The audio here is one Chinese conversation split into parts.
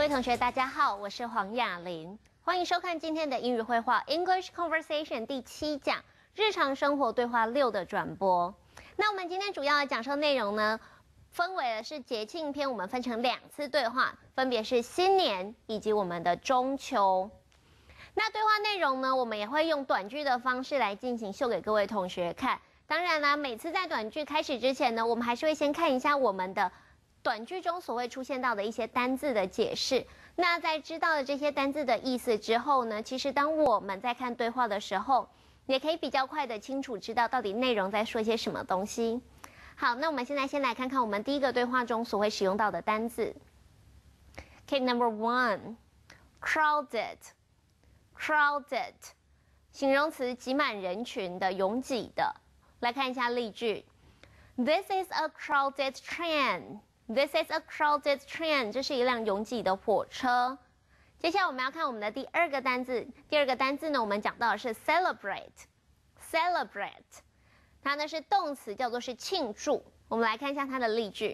同学，大家好，我是黄雅玲，欢迎收看今天的英语绘画 English Conversation 第7讲日常生活对话6的转播。那我们今天主要的讲授内容呢，分为的是节庆篇，我们分成2次对话，分别是新年以及我们的中秋。那对话内容呢，我们也会用短句的方式来进行秀给各位同学看。当然啦，每次在短句开始之前呢，我们还是会先看一下我们的短句中所会出现到的一些单字的解释。那在知道了这些单字的意思之后呢，其实当我们在看对话的时候，也可以比较快的清楚知道到底内容在说些什么东西。好，那我们现在先来看看我们第一个对话中所会使用到的单字。Okay, number 1, crowded, crowded， 形容词挤满人群的、拥挤的。来看一下例句 ：This is a crowded train。This is a crowded train， 这是一辆拥挤的火车。接下来我们要看我们的第二个单字。第二个单字呢，我们讲到的是 celebrate。celebrate， 它呢是动词，叫做是庆祝。我们来看一下它的例句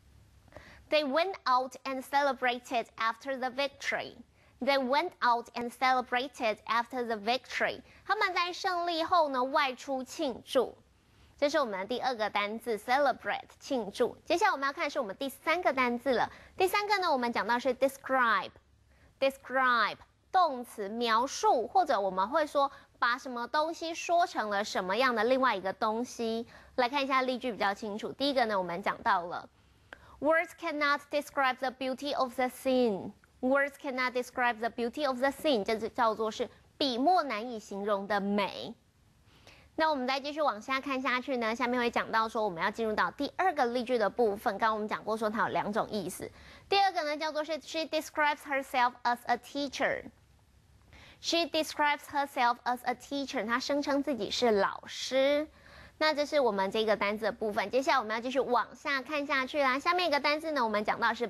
：They went out and celebrated after the victory。They went out and celebrated after the victory。他们在胜利后呢，外出庆祝。这是我们的第二个单字 celebrate 庆祝。接下来我们要看的是我们第三个单字了。第三个呢，我们讲到是 describe。describe 动词描述，或者我们会说把什么东西说成了什么样的另外一个东西。来看一下例句比较清楚。第一个呢，我们讲到了 Words cannot describe the beauty of the scene。Words cannot describe the beauty of the scene， 这叫做是笔墨难以形容的美。那我们再继续往下看下去呢，下面会讲到说我们要进入到第二个例句的部分。刚刚我们讲过说它有2种意思。第二个呢叫做是 She describes herself as a teacher。She describes herself as a teacher， 她声称自己是老师。那这是我们这个单字的部分。接下来我们要继续往下看下去啦。下面一个单字呢，我们讲到是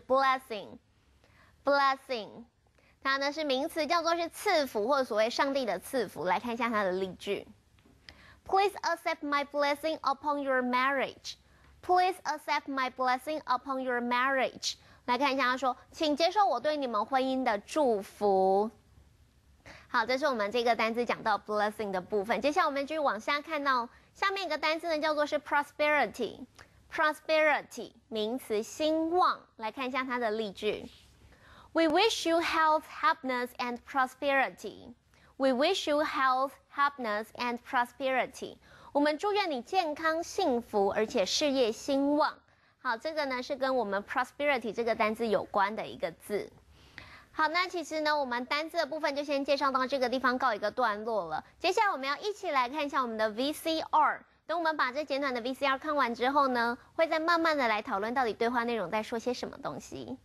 blessing。blessing， 它呢是名词，叫做是赐福或者所谓上帝的赐福。来看一下它的例句。Please accept my blessing upon your marriage. Please accept my blessing upon your marriage. 来看一下他说，请接受我对你们婚姻的祝福。好，这是我们这个单字讲到 blessing 的部分。接下来我们继续往下看到下面一个单字呢，叫做是 prosperity。prosperity 名词，兴旺。来看一下它的例句。We wish you health, happiness, and prosperity.We wish you health, happiness, and prosperity. 我们祝愿你健康、幸福，而且事业兴旺。好，这个呢是跟我们 prosperity 这个单字有关的一个字。好，那其实呢，我们单字的部分就先介绍到这个地方告一个段落了。接下来我们要一起来看一下我们的 VCR。等我们把这简短的 VCR 看完之后呢，会再慢慢的来讨论到底对话内容在说些什么东西。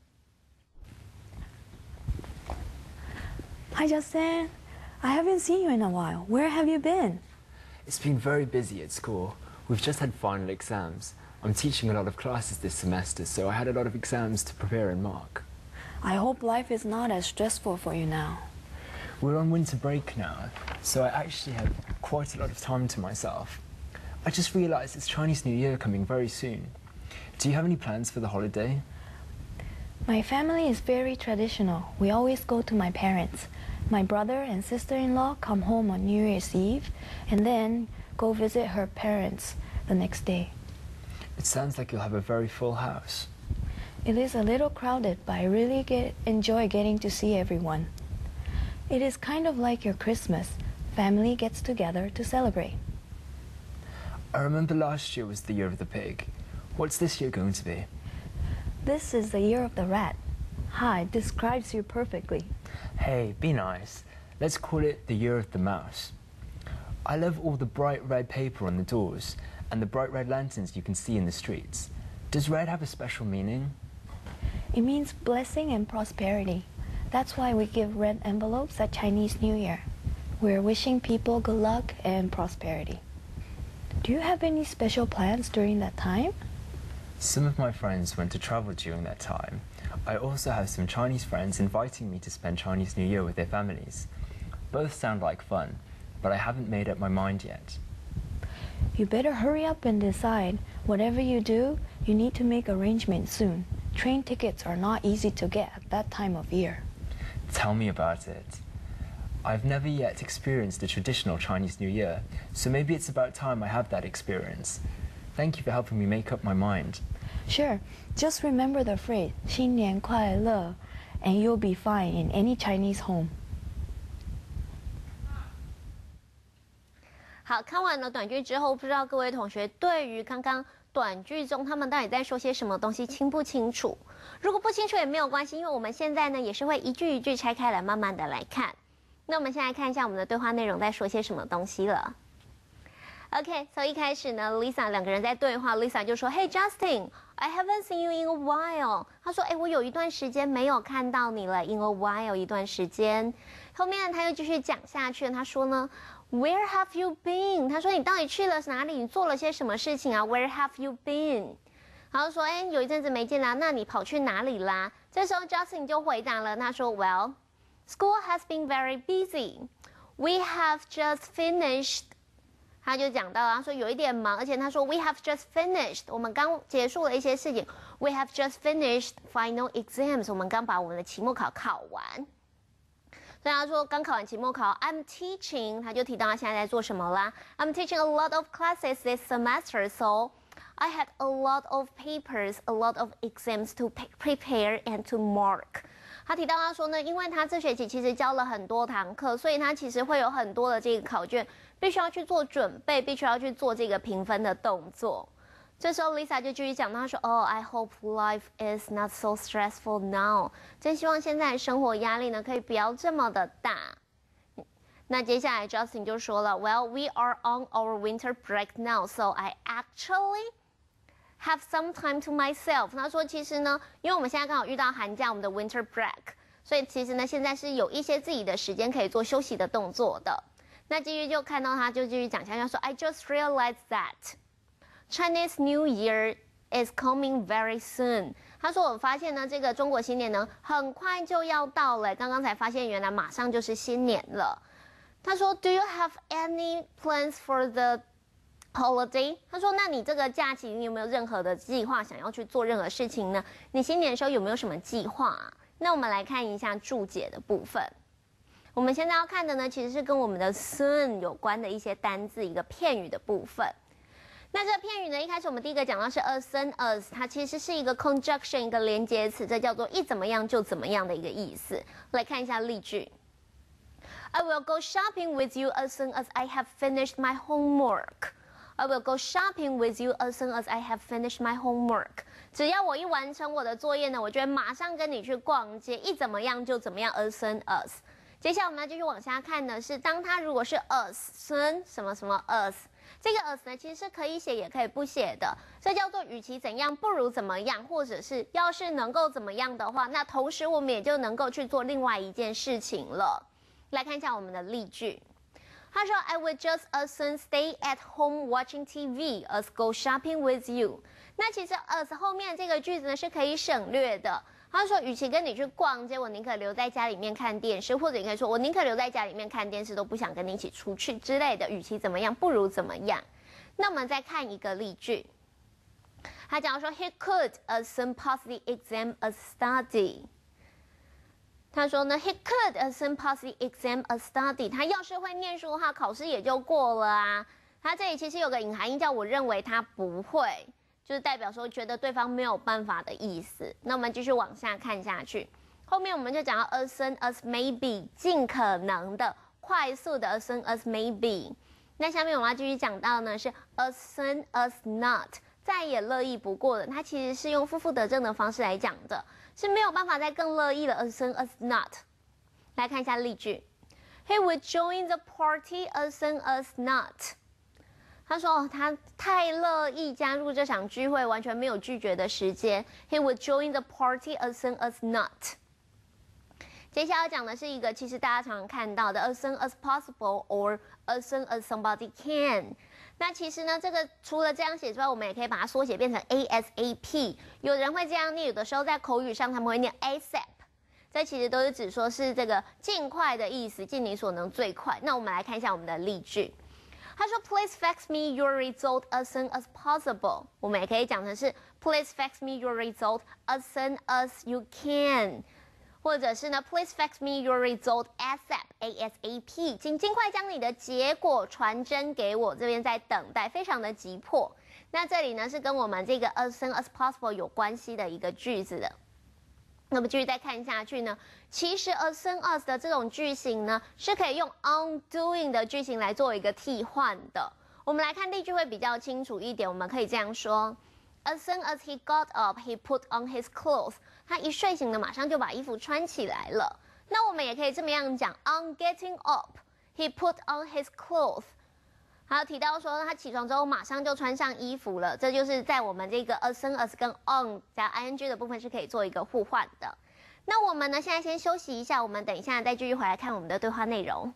Hi, Justin.I haven't seen you in a while. Where have you been? It's been very busy at school. We've just had final exams. I'm teaching a lot of classes this semester, so I had a lot of exams to prepare and mark. I hope life is not as stressful for you now. We're on winter break now, so I actually have quite a lot of time to myself. I just realised it's Chinese New Year coming very soon. Do you have any plans for the holiday? My family is very traditional. We always go to my parents.My brother and sister-in-law come home on New Year's Eve and then go visit her parents the next day. It sounds like you'll have a very full house. It is a little crowded, but I really enjoy getting to see everyone. It is kind of like your Christmas. Family gets together to celebrate. I remember last year was the year of the pig. What's this year going to be? This is the year of the rat. Hi, describes you perfectly.Hey, be nice. Let's call it the year of the mouse. I love all the bright red paper on the doors and the bright red lanterns you can see in the streets. Does red have a special meaning? It means blessing and prosperity. That's why we give red envelopes at Chinese New Year. We're wishing people good luck and prosperity. Do you have any special plans during that time? Some of my friends went to travel during that time.I also have some Chinese friends inviting me to spend Chinese New Year with their families. Both sound like fun, but I haven't made up my mind yet. You better hurry up and decide. Whatever you do, you need to make arrangements soon. train tickets are not easy to get at that time of year. Tell me about it. I've never yet experienced the traditional Chinese New Year, so maybe it's about time I have that experience. Thank you for helping me make up my mind. Sure, just remember the phrase 新年快乐 and you'll be fine in any Chinese home. 好，看完了短句之后，不知道各位同学对于刚刚短句中他们到底在说些什么东西清不清楚？如果不清楚也没有关系，因为我们现在呢也是会一句一句拆开来，慢慢的来看。那我们现在看一下我们的对话内容在说些什么东西了。OK， 所以一开始呢 ，Lisa 两个人在对话 ，Lisa 就说 ：“Hey Justin, I haven't seen you in a while。”他说：“我有一段时间没有看到你了 ，in a while 一段时间。”后面他又继续讲下去，他说呢 ：“Where have you been？” 他说：“你到底去了哪里？你做了些什么事情啊 ？Where have you been？” 然后说：“有一阵子没见啦，那你跑去哪里啦？”这时候 Justin 就回答了，他说 ：“Well, school has been very busy. We have just finished.” 他就讲到他说有一点忙，而且他说 We have just finished， 我们刚结束了一些事情。We have just finished final exams， 我们刚把我们的期末考考完。所以他说刚考完期末考 ，I'm teaching， 他就提到他现在在做什么啦。I'm teaching a lot of classes this semester, so I had a lot of papers, a lot of exams to prepare and to mark。他提到他说呢，因为他这学期其实教了很多堂课，所以他其实会有很多的这个考卷，必须要去做准备，必须要去做这个评分的动作。这时候 Lisa 就继续讲，他说：“I hope life is not so stressful now。”真希望现在生活压力呢可以不要这么的大。那接下来 Justin 就说了 ：“Well, we are on our winter break now, so I actually have some time to myself。”他说其实呢，因为我们现在刚好遇到寒假，我们的 winter break， 所以其实呢，现在是有一些自己的时间可以做休息的动作的。那继续就看到他就继续讲下去，说 I just realized that Chinese New Year is coming very soon。他说我发现呢，这个中国新年呢很快就要到了，刚刚才发现原来马上就是新年了。他说 Do you have any plans for the holiday？ 他说那你这个假期你有没有任何的计划想要去做任何事情呢？你新年的时候有没有什么计划啊？那我们来看一下注解的部分。我们现在要看的呢，其实是跟我们的 soon 有关的一些单字，一个片语的部分。那这个片语呢，一开始我们第一个讲到是 as soon as， 它其实是一个 conjunction， 一个连接词，这叫做一怎么样就怎么样的一个意思。来看一下例句 ：I will go shopping with you as soon as I have finished my homework. I will go shopping with you as soon as I have finished my homework. 只要我一完成我的作业呢，我就会马上跟你去逛街，一怎么样就怎么样 as soon as。接下来我们要继续往下看的是，当它如果是 as soon 什么什么 as， 这个 as 呢其实是可以写也可以不写的，这叫做与其怎样不如怎么样，或者是要是能够怎么样的话，那同时我们也就能够去做另外一件事情了。来看一下我们的例句，他说 I would just as soon stay at home watching TV as go shopping with you。那其实 as 后面这个句子呢是可以省略的。他说，与其跟你去逛街，我宁可留在家里面看电视，或者你可以说，我宁可留在家里面看电视，都不想跟你一起出去之类的。与其怎么样，不如怎么样。那我们再看一个例句，他讲说 ，He could as soon pass the exam as study。他说呢 ，He could as soon pass the exam as study。他要是会念书的话，考试也就过了啊。他这里其实有个隐含音，叫我认为他不会。就是代表说觉得对方没有办法的意思。那我们继续往下看下去，后面我们就讲到 as soon as maybe， 尽可能的、快速的 as soon as maybe。那下面我们要继续讲到呢是 as soon as not， 再也乐意不过的。它其实是用负负得正的方式来讲的，是没有办法再更乐意了 as soon as not。来看一下例句 ，He would join the party as soon as not。他说他太乐意加入这场聚会，完全没有拒绝的时间。He would join the party as soon as not。接下来要讲的是一个其实大家常常看到的 as soon as possible or as soon as somebody can。那其实呢，这个除了这样写之外，我们也可以把它缩写变成 ASAP。有人会这样念，有的时候在口语上他们会念 ASAP。这其实都是指说是这个尽快的意思，尽你所能最快。那我们来看一下我们的例句。 他说 Please fax me your result as soon as possible。我们也可以讲成是 Please fax me your result as soon as you can。或者是呢 ，Please fax me your result ASAP，尽快将你的结果传真给我，这边在等待，非常的急迫。那这里呢是跟我们这个 as soon as possible 有关系的一个句子的。那么继续再看下去呢，其实 as soon as 的这种句型呢，是可以用 on doing 的句型来做一个替换的。我们来看例句会比较清楚一点，我们可以这样说。As soon as he got up, he put on his clothes. 他一睡醒了，马上就把衣服穿起来了。那我们也可以这么样讲 ：On getting up, he put on his clothes. 还有提到说，他起床之后马上就穿上衣服了。这就是在我们这个 as soon as 跟 on 加 ing 的部分是可以做一个互换的。那我们呢，现在先休息一下，我们等一下再继续回来看我们的对话内容。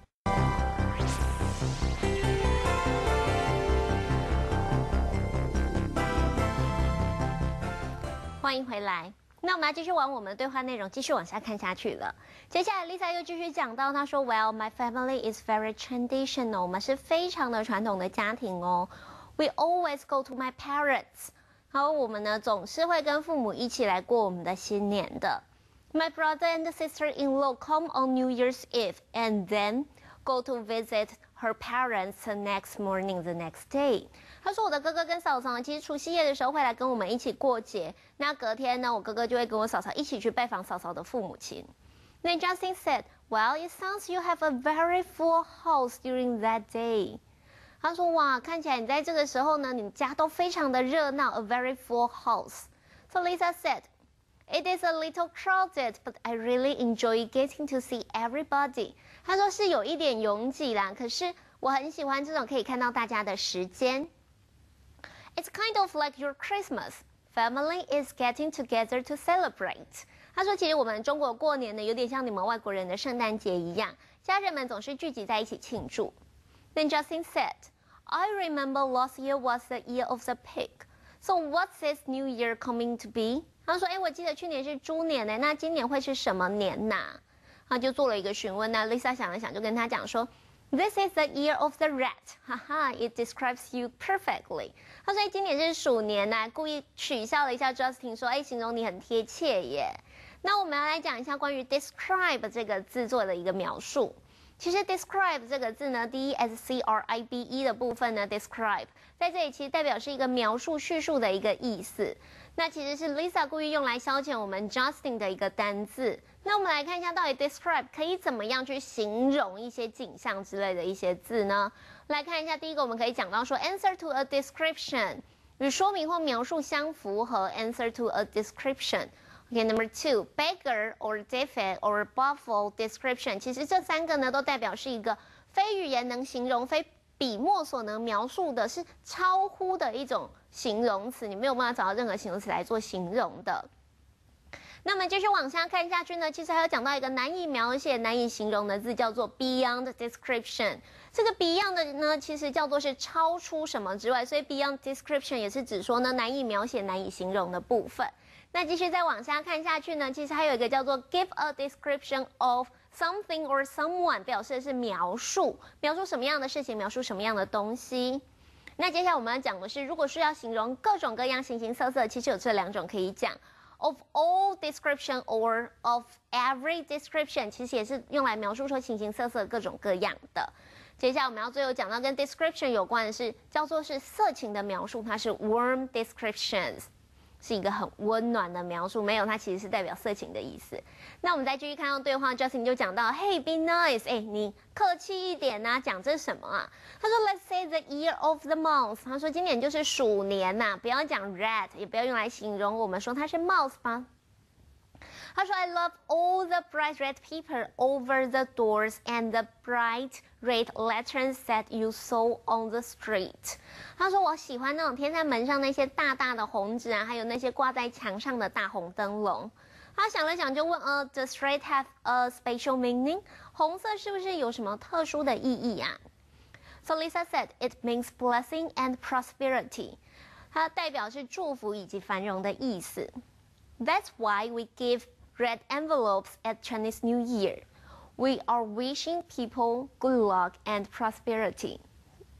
欢迎回来。那我们要继续往我们的对话内容继续往下看下去了。接下来 Lisa 又继续讲到，她说 Well, my family is very traditional. 我们是非常的传统的家庭哦。We always go to my parents. 好，我们呢总是会跟父母一起来过我们的新年的。My brother and sister-in-law come on New Year's Eve and then go to visit her parents the next morning, the next day. 他说我的哥哥跟嫂嫂呢，其实除夕夜的时候会来跟我们一起过节。那隔天呢，我哥哥就会跟我嫂嫂一起去拜访嫂嫂的父母亲。Then Justin said, "Well, it sounds you have a very full house during that day." 他说哇，看起来你在这个时候呢，你家都非常的热闹 ，a very full house. So Lisa said, "It is a little crowded, but I really enjoy getting to see everybody." 他说是有一点拥挤啦，可是我很喜欢这种可以看到大家的时间。It's kind of like your Christmas. Family is getting together to celebrate. 他说，其实我们中国过年呢，有点像你们外国人的圣诞节一样，家人们总是聚集在一起庆祝。Then Justin said, "I remember last year was the year of the pig. So what's this new year coming to be?" 他说，我记得去年是猪年呢，那今年会是什么年呐？他就做了一个询问。那 Lisa 想了想，就跟他讲说。This is the year of the rat. Haha, it describes you perfectly. 他说今年是鼠年呐，故意取笑了一下 Justin， 说形容你很贴切耶。那我们要来讲一下关于 describe 这个字做的一个描述。其实 describe 这个字呢 ，describe 的部分呢 ，describe 在这里其实代表是一个描述、叙述的一个意思。那其实是 Lisa 故意用来消遣我们 Justin 的一个单字。那我们来看一下，到底 describe 可以怎么样去形容一些景象之类的一些字呢？来看一下，第一个我们可以讲到说 answer to a description 与说明或描述相符合 answer to a description。Okay, number two, beggar or defect or baffle description. 其实这三个呢，都代表是一个非语言能形容、非笔墨所能描述的，是超乎的一种形容词，你没有办法找到任何形容词来做形容的。那么继续往下看下去呢，其实还有讲到一个难以描写、难以形容的字，叫做 beyond description。这个 beyond 的呢，其实叫做是超出什么之外，所以 beyond description 也是指说呢难以描写、难以形容的部分。那继续再往下看下去呢，其实还有一个叫做 give a description of something or someone， 表示的是描述什么样的事情，描述什么样的东西。那接下来我们要讲的是，如果是要形容各种各样、形形色色，其实有这两种可以讲。Of all description or of every description， 其实也是用来描述说形形色色各种各样的。接下来我们要最后讲到跟 description 有关的是，叫做是色情的描述，它是 warm descriptions， 是一个很温暖的描述，没有它其实是代表色情的意思。那我们再继续看到对话 ，Justin 就讲到 ，Hey, be nice， 你客气一点啊，讲这是什么啊？他说 ，Let's say the year of the month， 他说今年就是鼠年呐，不要讲 rat， 也不要用来形容我们说它是 mouse 吧。他说 I love all the bright red paper over the doors and the bright red lanterns that you saw on the street。他说我喜欢那种贴在门上那些大大的红纸啊，还有那些挂在墙上的大红灯笼。他想了想就问，Does red have a special meaning？ 红色是不是有什么特殊的意义啊？ So Lisa said it means blessing and prosperity。它代表是祝福以及繁荣的意思。That's why we give red envelopes at Chinese New Year. We are wishing people good luck and prosperity.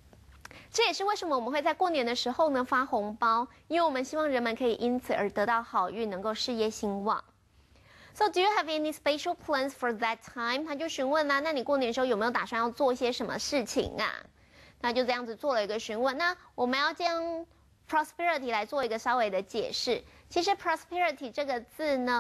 这也是为什么我们会在过年的时候呢发红包，因为我们希望人们可以因此而得到好运，能够事业兴旺。So do you have any special plans for that time？ 他就询问啦，那你过年的时候有没有打算要做一些什么事情啊？那就这样子做了一个询问。那我们要将 prosperity 来做一个稍微的解释。其实 prosperity 这个字呢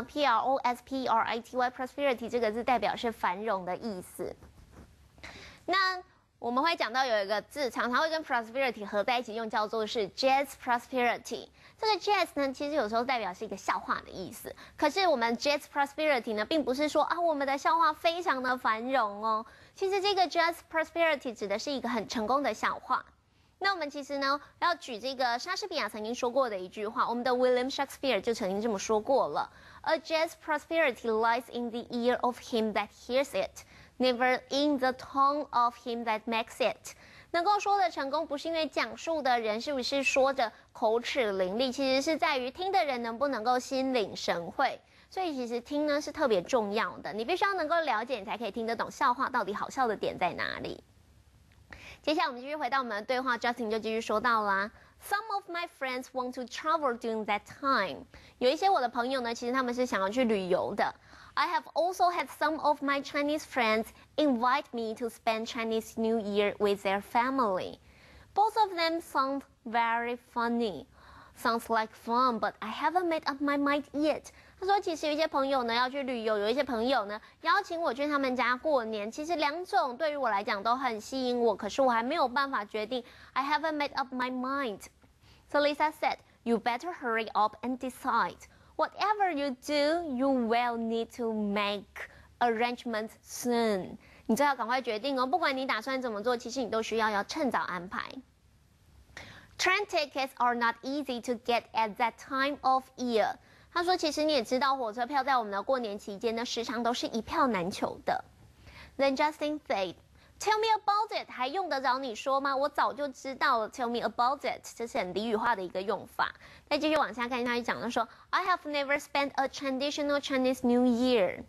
，prosperity 这个字代表是繁荣的意思。那我们会讲到有一个字常常会跟 prosperity 合在一起用，叫做是 jazz prosperity。这个 jazz 呢，其实有时候代表是一个笑话的意思。可是我们 jazz prosperity 呢，并不是说啊我们的笑话非常的繁荣哦。其实这个 jazz prosperity 指的是一个很成功的笑话。那我们其实呢，要举这个莎士比亚曾经说过的一句话，我们的 William Shakespeare 就曾经这么说过了 ：A jazz prosperity lies in the ear of him that hears it, never in the tongue of him that makes it。能够说的成功，不是因为讲述的人是不是说着口齿伶俐，其实是在于听的人能不能够心领神会。所以其实听呢是特别重要的，你必须要能够了解，你才可以听得懂笑话到底好笑的点在哪里。接下来我们继续回到我们的对话 ，Justin 就继续说到啦。Some of my friends want to travel during that time。有一些我的朋友呢，其实他们是想要去旅游的。I have also had some of my Chinese friends invite me to spend Chinese New Year with their family. Both of them sound very funny. Sounds like fun, but I haven't made up my mind yet. 他说，其实有一些朋友呢要去旅游，有一些朋友呢邀请我去他们家过年。其实两种对于我来讲都很吸引我，可是我还没有办法决定。I haven't made up my mind. So Lisa said, "You better hurry up and decide. Whatever you do, you will need to make arrangements soon." 你最好赶快决定哦，不管你打算怎么做，其实你都需要趁早安排。Train tickets are not easy to get at that time of year. 他说，其实你也知道，火车票在我们的过年期间呢，时常都是一票难求的。Then Justin said, "Tell me about it." 还用得着你说吗？我早就知道了。Tell me about it， 这是很俚语化的一个用法。再继续往下看，他就讲了说 ，I have never spent a traditional Chinese New Year.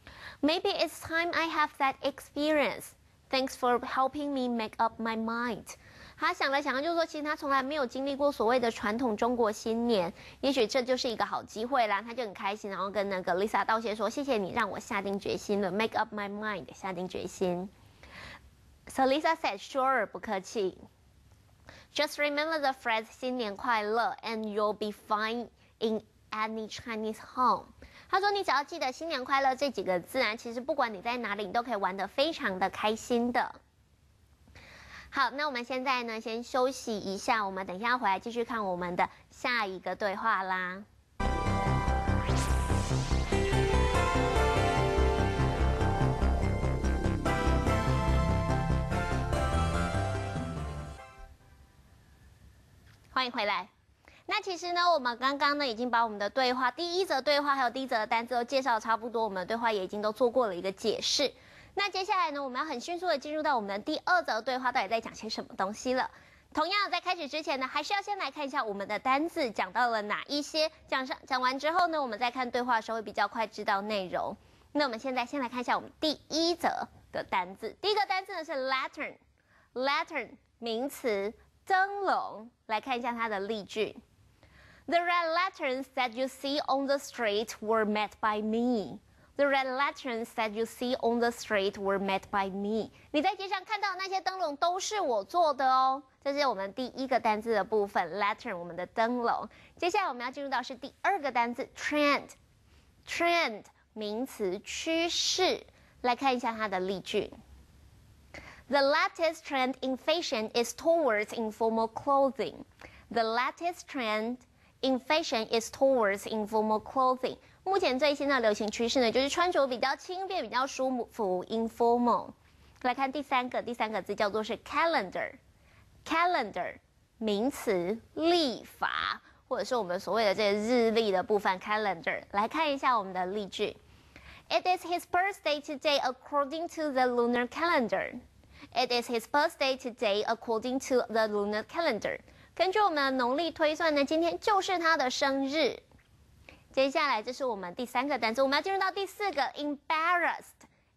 Maybe it's time I have that experience. Thanks for helping me make up my mind. 他想了想，就说其实他从来没有经历过所谓的传统中国新年，也许这就是一个好机会啦。他就很开心，然后跟那个 Lisa 道谢说：“谢谢你让我下定决心了 ，make up my mind， 下定决心。” So Lisa said, "Sure， 不客气。Just remember the phrase 新年快乐 and you'll be fine in any Chinese home." 他说你只要记得新年快乐这几个字啊，其实不管你在哪里，你都可以玩得非常的开心的。好，那我们现在呢，先休息一下，我们等一下回来继续看我们的下一个对话啦。欢迎回来。那其实呢，我们刚刚呢已经把我们的对话第一则对话还有第一则的单词都介绍差不多，我们的对话也已经都做过了一个解释。那接下来呢，我们要很迅速的进入到我们的第二则对话到底在讲些什么东西了。同样在开始之前呢，还是要先来看一下我们的单字讲到了哪一些。讲完之后呢，我们再看对话的时候会比较快知道内容。那我们现在先来看一下我们第一则的单字。第一个单字呢是 lantern 名词，灯笼。来看一下它的例句。The red lanterns that you see on the street were made by me.The red lanterns that you see on the street were made by me. 你在街上看到的那些灯笼都是我做的哦。这是我们第一个单字的部分 ，lantern 我们的灯笼。接下来我们要进入到是第二个单字 trend 名词趋势。来看一下它的例句。The latest trend in fashion is towards informal clothing. The latest trend in fashion is towards informal clothing. 目前最新的流行趋势呢，就是穿着比较轻便、比较舒服 ，informal。来看第三个字叫做是 calendar 名词历法，或者是我们所谓的这个日历的部分 calendar。来看一下我们的例句 ：It is his birthday today according to the lunar calendar. It is his birthday today according to the lunar calendar. 根据我们的农历推算呢，今天就是他的生日。接下来这是我们第三个单词，我们要进入到第四个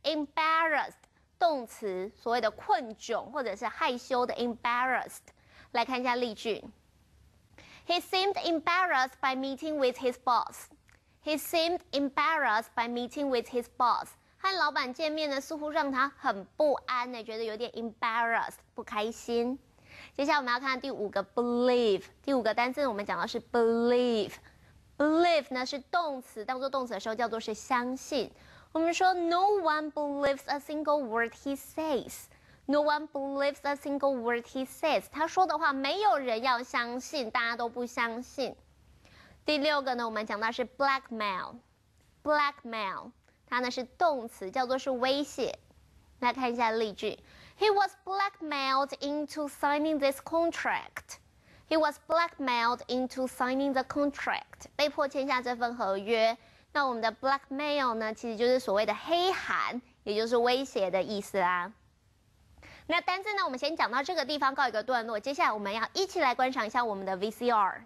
embarrassed 动词，所谓的困窘或者是害羞的 embarrassed。 来看一下例句。He seemed embarrassed by meeting with his boss. He seemed embarrassed by meeting with his boss. 和老板见面呢，似乎让他很不安呢，觉得有点 embarrassed， 不开心。接下来我们要看第5个 believe， 第5个单词我们讲到是 believe。believe 呢是动词，当做动词的时候叫做是相信。我们说 No one believes a single word he says. No one believes a single word he says. 他说的话没有人要相信，大家都不相信。第6个呢，我们讲到是 blackmail。blackmail 它呢是动词，叫做是威胁。来看一下例句。He was blackmailed into signing this contract. He was blackmailed into signing the contract. 被迫签下这份合约。那我们的 blackmail 呢，其实就是所谓的黑函，也就是威胁的意思啦。那单字呢，我们先讲到这个地方告一个段落。接下来我们要一起来观赏一下我们的 VCR。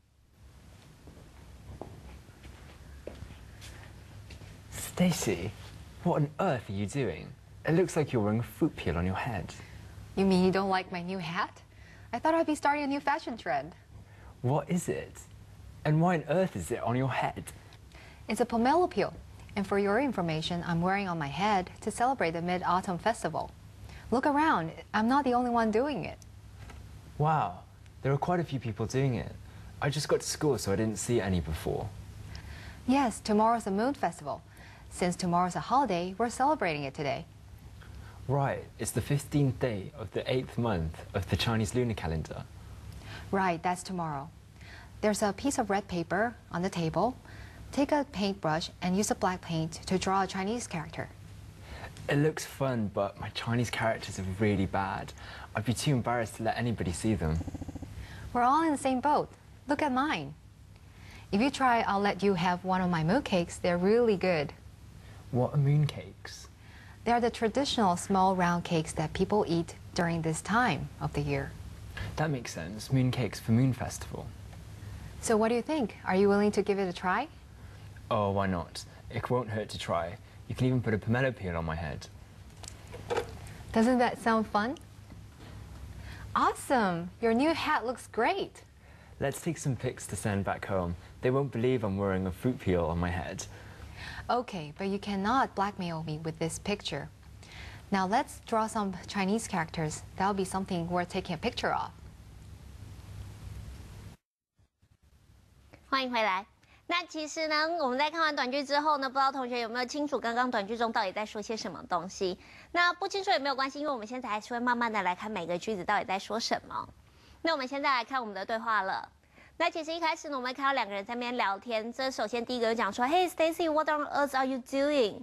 Stacy, what on earth are you doing? It looks like you're wearing a fruit peel on your head. You mean you don't like my new hat? I thought I'd be starting a new fashion trend. What is it? And why on earth is it on your head? It's a pomelo peel, and for your information, I'm wearing on my head to celebrate the Mid-Autumn Festival. Look around, I'm not the only one doing it. Wow, there are quite a few people doing it. I just got to school, so I didn't see any before. Yes, tomorrow's the Moon Festival. Since tomorrow's a holiday, we're celebrating it today. Right, it's the 15th day of the 8th month of the Chinese lunar calendar. Right, that's tomorrow. There's a piece of red paper on the table. Take a paintbrush and use a black paint to draw a Chinese character. It looks fun, but my Chinese characters are really bad. I'd be too embarrassed to let anybody see them. We're all in the same boat. Look at mine. If you try, I'll let you have one of my mooncakes. They're really good. What are mooncakes? They're the traditional small round cakes that people eat during this time of the year. That makes sense. Mooncakes for Moon Festival. So what do you think? Are you willing to give it a try? Oh, why not? It won't hurt to try. You can even put a pomelo peel on my head. Doesn't that sound fun? Awesome! Your new hat looks great. Let's take some pics to send back home. They won't believe I'm wearing a fruit peel on my head. Okay, but you cannot blackmail me with this picture. Now let's draw some Chinese characters. That'll be something worth taking a picture of. 欢迎回来。那其实呢，我们在看完短剧之后呢，不知道同学有没有清楚刚刚短剧中到底在说些什么东西？那不清楚也没有关系，因为我们现在还是会慢慢的来看每个句子到底在说什么。那我们现在来看我们的对话了。那其实一开始呢，我们看到2个人在那边聊天。这首先第一个就讲说 ，Hey Stacy, what on earth are you doing?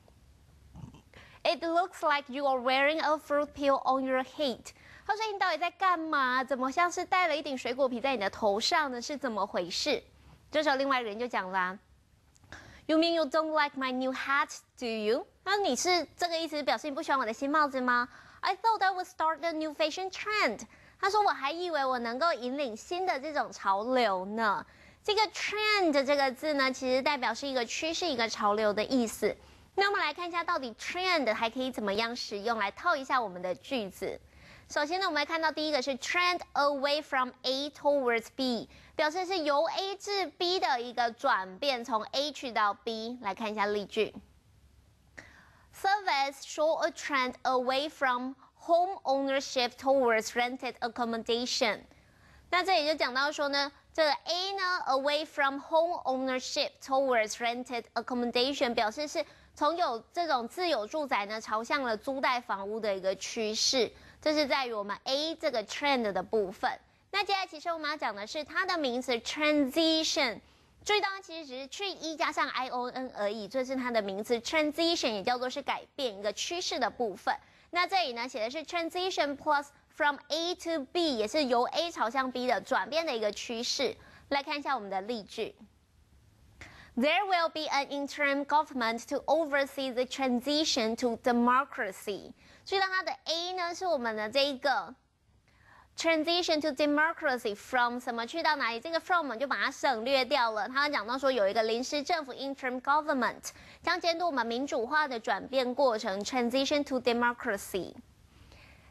It looks like you are wearing a fruit peel on your head. 他说你到底在干嘛？怎么像是戴了一顶水果皮在你的头上呢？是怎么回事？这时候另外一个人就讲啦 ，You mean you don't like my new hat, do you? 那你是这个意思，表示你不喜欢我的新帽子吗 ？I thought I would start a new fashion trend. 他说我还以为我能够引领新的这种潮流呢。这个 trend 这个字呢，其实代表是一个趋势、一个潮流的意思。那我们来看一下，到底 trend 还可以怎么样使用来套一下我们的句子。首先呢，我们来看到第一个是 trend away from A towards B， 表示是由 A 至 B 的一个转变，从 A 去到 B。来看一下例句 ：Surveys show a trend away from home ownership towards rented accommodation。那这里就讲到说呢，这个 A 呢 away from home ownership towards rented accommodation 表示是从有这种自有住宅呢朝向了租贷房屋的一个趋势。这是在于我们 A 这个 trend 的部分。那接下来其实我们要讲的是它的名词 transition。注意到它其实只是去 E 加上 ION 而已，这是它的名词 transition， 也叫做是改变一个趋势的部分。那这里呢写的是 transition plus from A to B， 也是由 A 朝向 B 的转变的一个趋势。来看一下我们的例句。There will be an interim government to oversee the transition to democracy。注意到它的 A 呢是我们的这一个 transition to democracy from 什么去到哪里？这个 from 我们就把它省略掉了。它讲到说有一个临时政府 interim government 将监督我们民主化的转变过程 transition to democracy。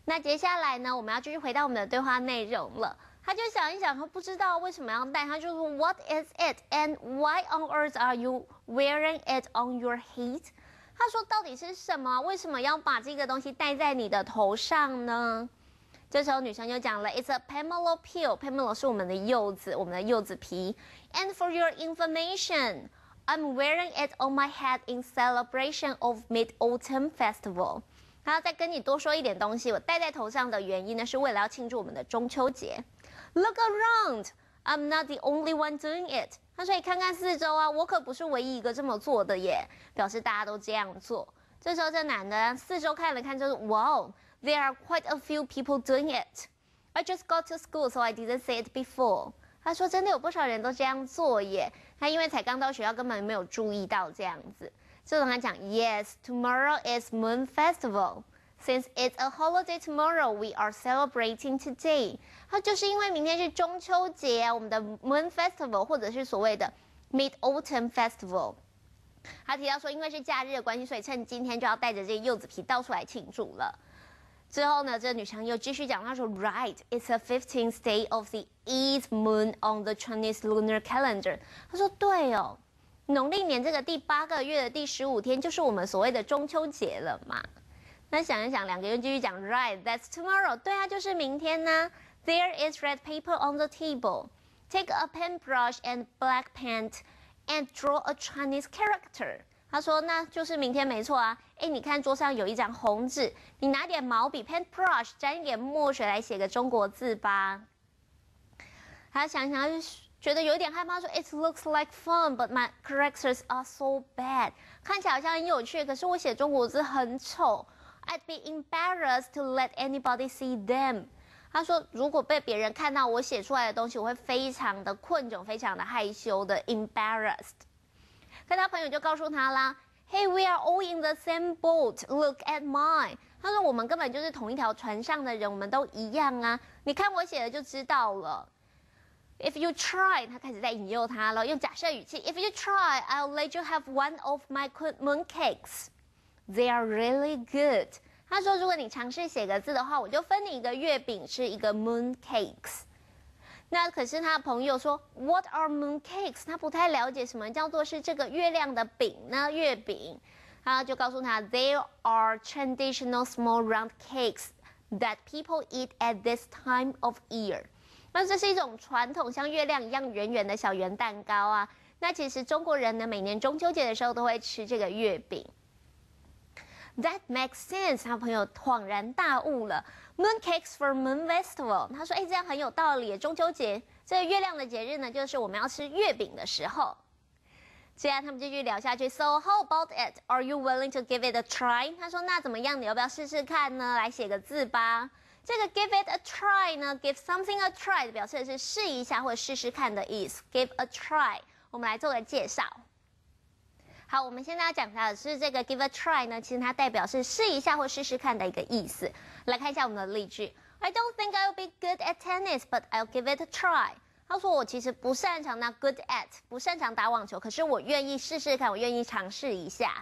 那接下来呢，我们要继续回到我们的对话内容了。他就想一想，他不知道为什么要戴，他就说 What is it and why on earth are you wearing it on your head？ 他说到底是什么？为什么要把这个东西戴在你的头上呢？这时候女生就讲了 ，It's a pomelo peel。pomelo 是我们的柚子，我们的柚子皮。And for your information, I'm wearing it on my head in celebration of Mid-Autumn Festival。他要再跟你多说一点东西，我戴在头上的原因呢，是为了要庆祝我们的中秋节。Look around, I'm not the only one doing it。他说：“你看看四周啊，我可不是唯一一个这么做的耶。”表示大家都这样做。这时候这男的四周看了看，就是哇。There are quite a few people doing it. I just got to school, so I didn't see it before. 他说真的有不少人都这样做耶。他因为才刚到学校，根本没有注意到这样子。这种他讲 ，Yes, tomorrow is Moon Festival. Since it's a holiday tomorrow, we are celebrating today. 他就是因为明天是中秋节，我们的 Moon Festival 或者是所谓的 Mid-Autumn Festival。他提到说，因为是假日的关系，所以趁今天就要带着这个柚子皮到处来庆祝了。之后呢，这女生又继续讲，她说 ，Right, it's the 15th day of the 8th moon on the Chinese lunar calendar。她说对哦，农历年这个第8个月的第15天就是我们所谓的中秋节了嘛。那想一想，两个人继续讲 ，Right, that's tomorrow。对啊，就是明天呢。There is red paper on the table. Take a paintbrush and black paint and draw a Chinese character。他说那就是明天没错啊。哎，你看桌上有一张红纸，你拿点毛笔 paintbrush 沾一点墨水来写个中国字吧。他想想，他就觉得有点害怕，说 It looks like fun, but my characters are so bad。看起来好像很有趣，可是我写中国字很丑。I'd be embarrassed to let anybody see them。他说，如果被别人看到我写出来的东西，我会非常的困窘，非常的害羞的 embarrassed。可他朋友就告诉他啦 ，Hey, we are all in the same boat. Look at mine。他说我们根本就是同一条船上的人，我们都一样啊。你看我写的就知道了。If you try， 他开始在引诱他了，用假设语气。If you try, I'll let you have one of my moon cakes. They are really good。他说，如果你尝试写个字的话，我就分你一个月饼，吃一个 moon cakes。那可是他的朋友说 ，What are moon cakes？ 他不太了解什么叫做是这个月亮的饼呢？月饼，他就告诉他 ，They are traditional small round cakes that people eat at this time of year。那这是一种传统像月亮一样圆圆的小圆蛋糕啊。那其实中国人呢，每年中秋节的时候都会吃这个月饼。That makes sense。他朋友恍然大悟了。Moon cakes for Moon Festival。他说：“哎，这样很有道理。中秋节这个月亮的节日呢，就是我们要吃月饼的时候。”接下来他们继续聊下去。So how about it? Are you willing to give it a try？ 他说：“那怎么样？你要不要试试看呢？来写个字吧。”这个 give it a try 呢 ，give something a try 表示的是试一下或者试试看的意思。Give a try， 我们来做个介绍。好，我们现在要讲的是这个 give a try 呢，其实它代表是试一下或试试看的一个意思。来看一下我们的例句 ：I don't think I'll be good at tennis, but I'll give it a try。他说我其实不擅长那 good at， 不擅长打网球，可是我愿意试试看，我愿意尝试一下。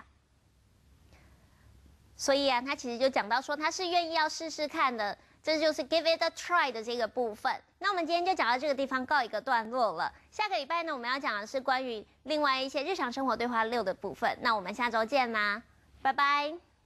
所以啊，他其实就讲到说他是愿意要试试看的。这就是 give it a try 的这个部分。那我们今天就讲到这个地方告一个段落了。下个礼拜呢，我们要讲的是关于另外一些日常生活对话6的部分。那我们下周见啦，拜拜。